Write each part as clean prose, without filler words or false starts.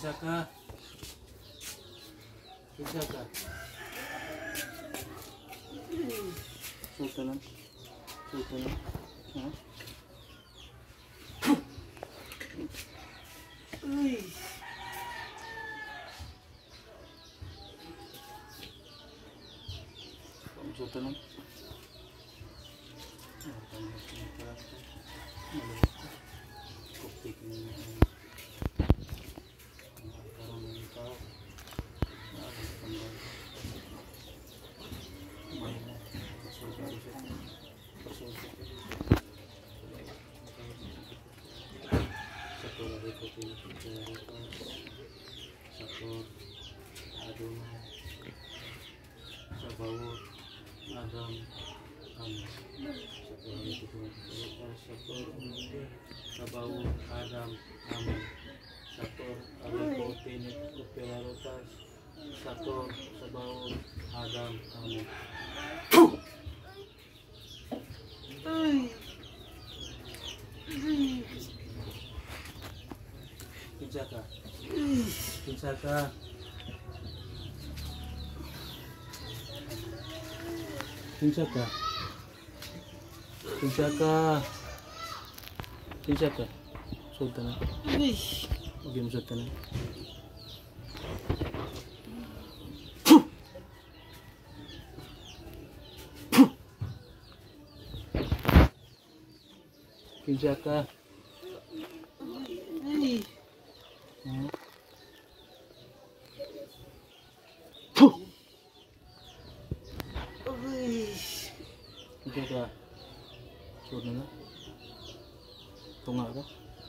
Kinsa ka? Kinsa ka? Sulta lang. Sulta lang. Ha? Uy! Sulta lang. Kupik ni Sabaw Adam Amin Sator Aripotin Operarotas Sator Sabaw Adam Amin. Kinsa ka? Kinsa ka? Kinsa ka? Kinsa ka? Kinsa ka? Sulta na. Huwag mo sulta na. Kinsa ka? Kinsa ka? Sulta na. Tunga ka?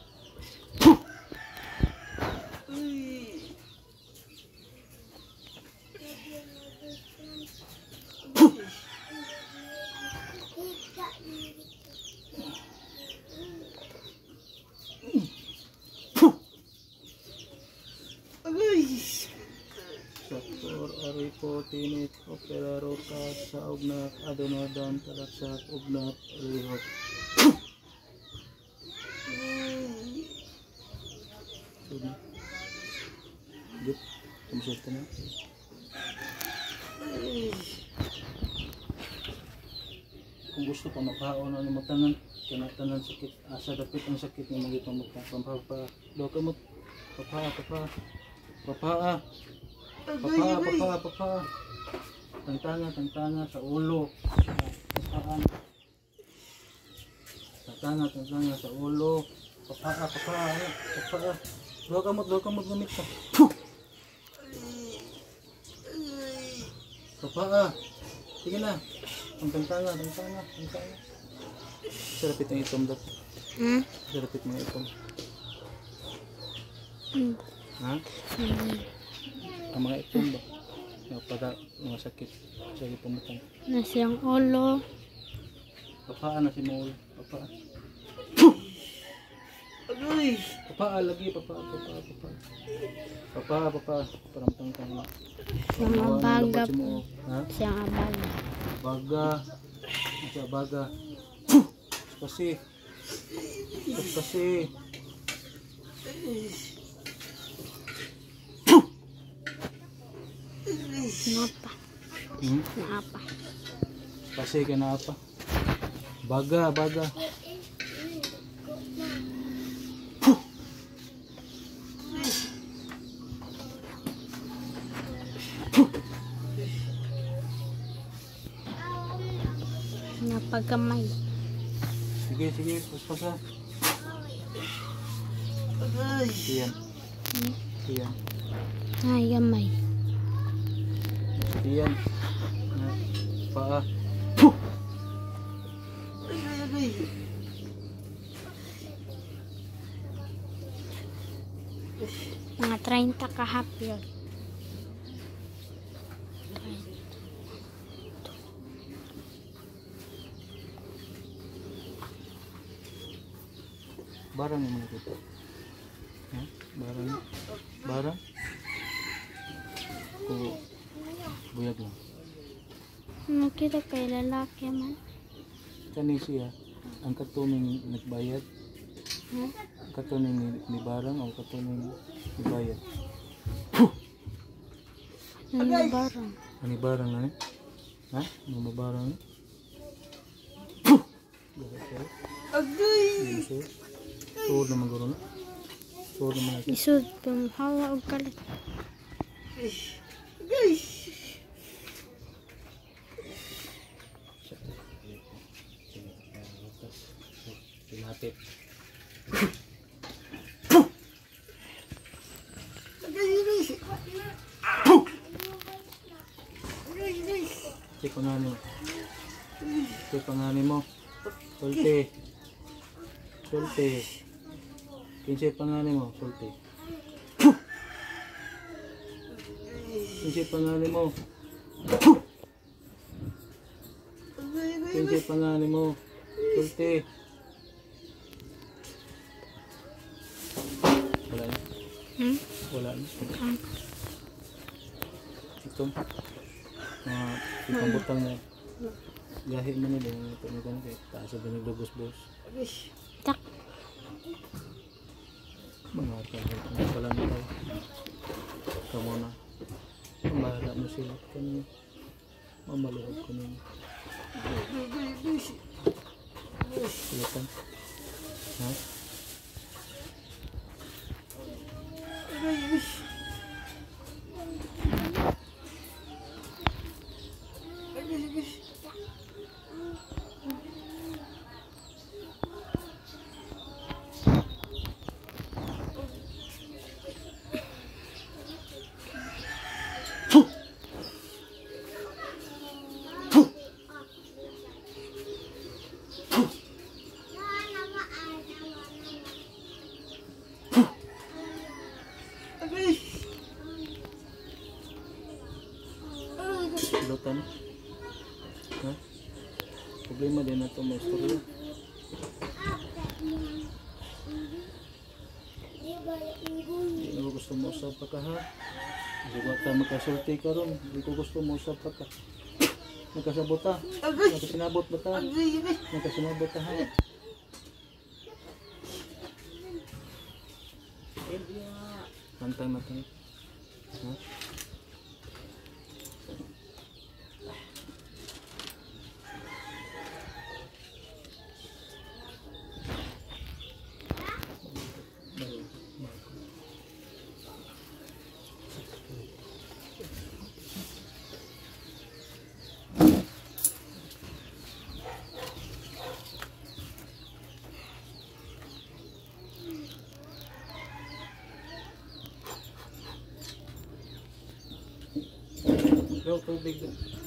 Sator Aripotinit Operarotas sa Ugnak Adonadan Talaksak Ugnak Rihot. Good. Tumusot ka na. Kung gusto pa makaon na matanan, kanatanan sakit, asa dapit ang sakit ng mga itong magpampampa. Doon ka mo, papa. Tangtanga sa ulo. Tangtanga sa ulo. Papa. Doon ka mo gamit ka. Papa. Sige na. Ang tangtanga. Sarapit ang itom daw. Sarapit mga itom. Ha? Ang mga itom ba? Mga sakit. Sige pumutang. Nasiyang ulo. Papa na si Mol. Papa. Agoy! Papa lagi. Papa. Parang tangtanga. Siyang abaga po. Ha? Siyang abaga. Baga. Kasi. Napa. Kasi kenapa? Baga. Napagamay. Sige, paspasa. Siyan. Ay, gamay. Siyan. Paa. Mga 30 kahapon. Barang yang mana kita? Barang? Kau buyag lang. Nakita kay lalaki man. Kani siya, ang katuming nagbayad. Katuning ni barang o katuning ni bayad. Nanabarang. Ani barang na ni? Ha? Mga barang ni? Agay! Suod naman guro na. Suod naman natin. Isud pamhawa og kalit. Pinapit. Cek pangani mo. Cek pangani mo. Sulti. Sulti. Kinsay pangani mo. Sulti. Kinsay pangani mo. Kinsay pangani mo. Sulti. Wala na. Wala na. Ito. Mga ipambutang na. Gahi mo nila. Ito na ganun kayo. Taas sa binagdugos-bos. Tak. Mga tayo. Ang pala na tayo. Kamu na. Bahala mo sila. Kami. Mamaluhod ko nila. Silatan. Ha? Silatan. Ha? Problema din na ito may istorya. Hindi ko gusto mo usap pa ka ha. Hindi ko ka makasulti ka ron. Hindi ko gusto mo usap pa ka. Nagkasabot ha. Nagkasinabot ba ta? Nagkasinabot ha. Pantang na tayo. Ha? Yo, tubig.